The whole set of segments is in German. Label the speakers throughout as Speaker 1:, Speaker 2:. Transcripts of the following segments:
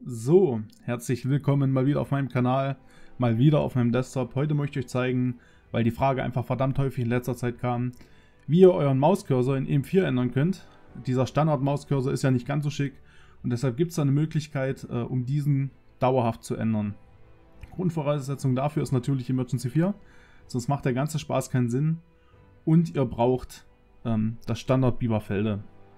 Speaker 1: So, herzlich willkommen mal wieder auf meinem Kanal, mal wieder auf meinem Desktop. Heute möchte ich euch zeigen, weil die Frage einfach verdammt häufig in letzter Zeit kam, wie ihr euren Mauscursor in EM4 ändern könnt. Dieser Standard-Mauscursor ist ja nicht ganz so schick und deshalb gibt es da eine Möglichkeit, um diesen dauerhaft zu ändern. Grundvoraussetzung dafür ist natürlich Emergency 4, sonst macht der ganze Spaß keinen Sinn. Und ihr braucht das Standard-Biberfelde.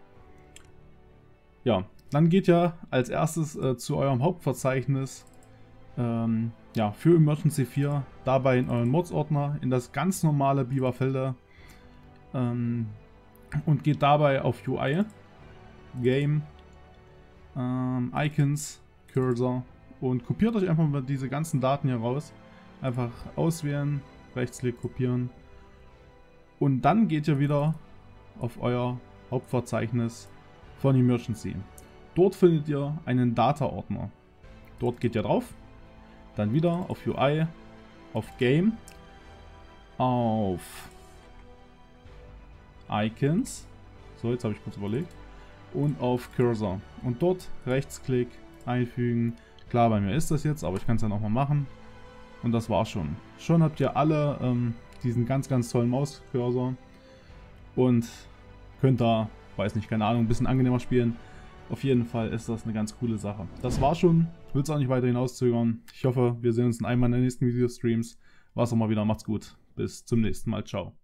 Speaker 1: Ja, dann geht ihr als erstes zu eurem Hauptverzeichnis für Emergency 4, dabei in euren Mods-Ordner, in das ganz normale Biberfelder und geht dabei auf UI, Game, Icons, Cursor und kopiert euch einfach mal diese ganzen Daten hier raus. Einfach auswählen, Rechtsklick kopieren und dann geht ihr wieder auf euer Hauptverzeichnis von Emergency. Dort findet ihr einen Data-Ordner. Dort geht ihr drauf, dann wieder auf UI, auf Game, auf Icons, so jetzt habe ich kurz überlegt, und auf Cursor. Und dort Rechtsklick einfügen. Klar, bei mir ist das jetzt, aber ich kann es dann auch mal machen. Und das war's schon. Schon habt ihr alle diesen ganz tollen Mauscursor und könnt da, weiß nicht, keine Ahnung, ein bisschen angenehmer spielen. Auf jeden Fall ist das eine ganz coole Sache. Das war's schon. Ich will es auch nicht weiter hinauszögern. Ich hoffe, wir sehen uns in einem meiner nächsten Videostreams. Was auch mal wieder. Macht's gut. Bis zum nächsten Mal. Ciao.